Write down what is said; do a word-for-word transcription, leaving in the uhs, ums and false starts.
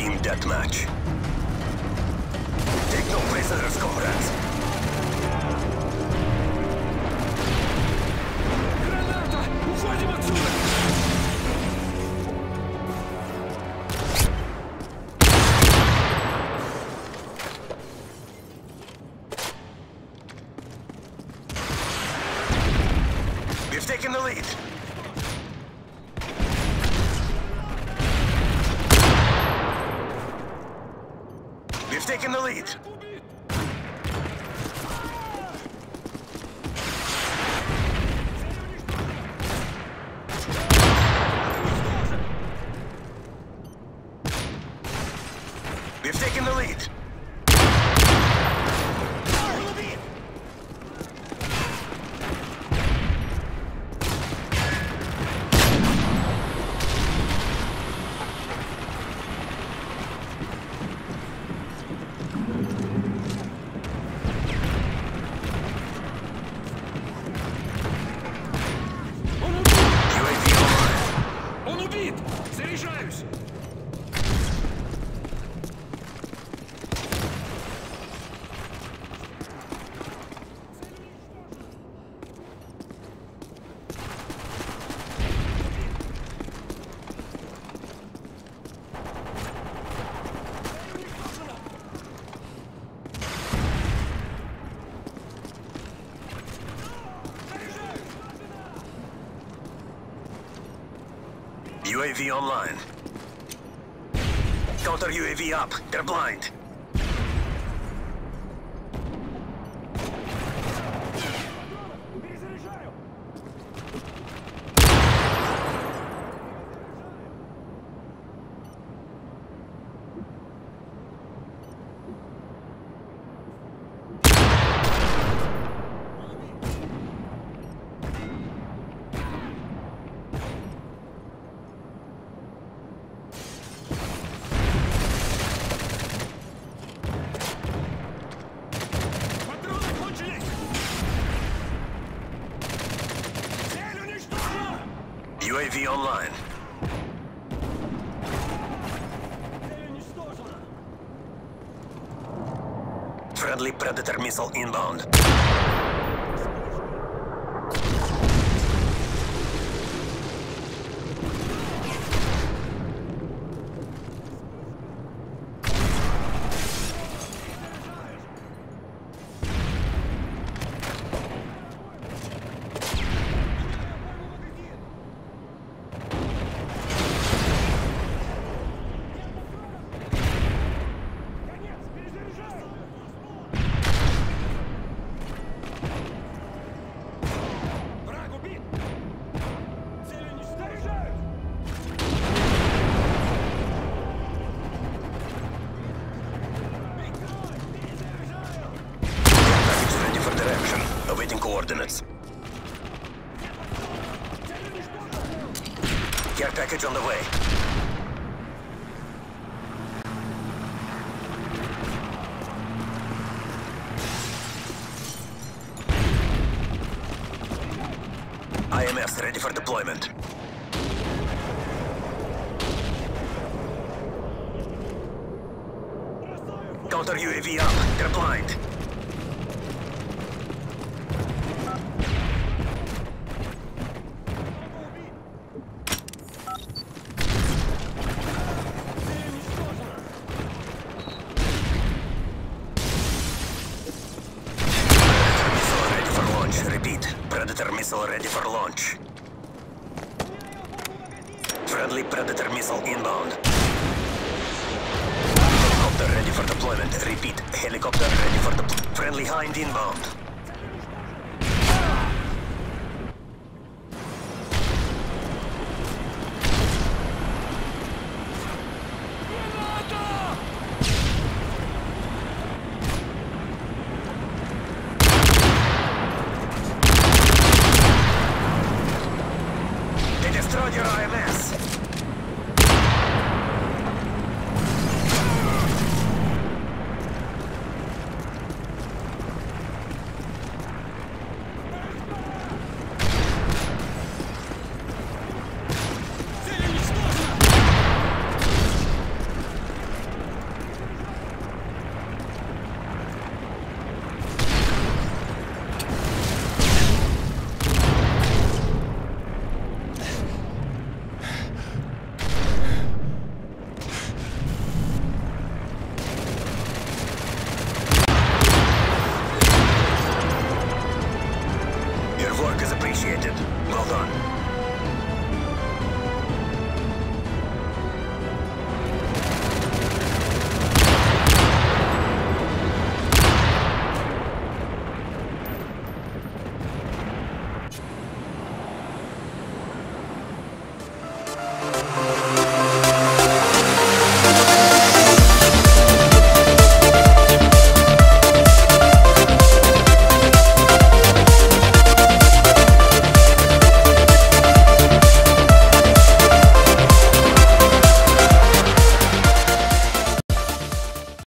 Team deathmatch. Take no prisoners, comrades. Граната! Уходим отсюда! We've taken the lead. We've taken the lead. We've taken the lead. Он убит! Заряжаюсь! U A V online. Counter U A V up. They're blind. U A V online. Friendly Predator missile inbound. Awaiting coordinates. Care package on the way. I M S ready for deployment. Counter U A V up. They're blind. Repeat, Predator missile ready for launch. Friendly Predator missile inbound. Helicopter ready for deployment. Repeat, helicopter ready for deployment. Friendly Hind inbound.